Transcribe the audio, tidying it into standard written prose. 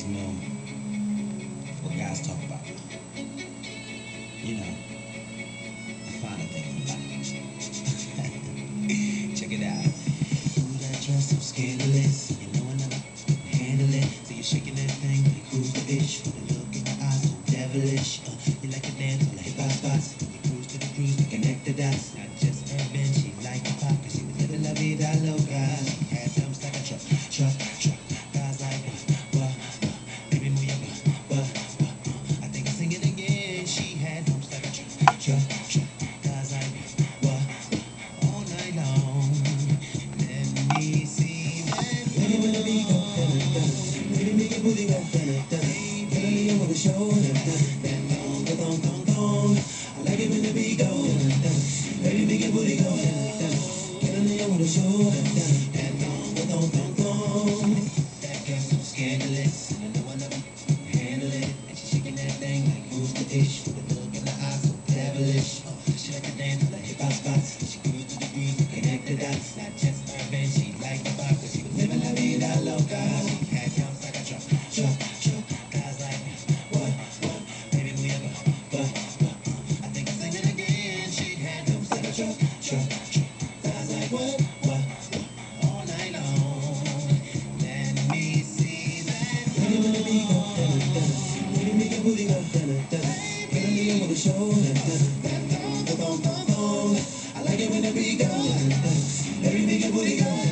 know what guys talk about. You know, the finer things in life. Check it out. Ooh, that dress so scandalous. You know I never handle it. So you're shaking that thing like who's the bitch? With a look in your eyes so devilish. You like to dance on the hip-hop spots. You cruise to the cruise to connect the dots. Not just urban, she liked the pop. Cause she was living la vida loca. She had dumps like a truck. Guys like, baby, move your I think I sing it again. She had dumps like a truck. Guys like, all night long. Let me see that. Baby, when the beat go, baby, make your booty go, baby, I wanna show that thong. I like it when the beat go, baby, make your booty go, I wanna show that thong. That girl so scandalous, and I know I never handle it. And she shaking that thing like who's the ish? With a look in the eyes so devilish. She like to dance on the hip-hop spots. She cruise to the groove to connect the dots. Not just urban, she liked the pop. Cause she was living la vida loca. She had jumps like a truck. Guys like, baby, we ever, I think I sing it again. She had jumps like a truck. Guys like, all night long. Let me see that. Baby, when the beat go, baby, make your booty go, baby, I wanna show that thong. I like it when the beat go, baby, make your booty go.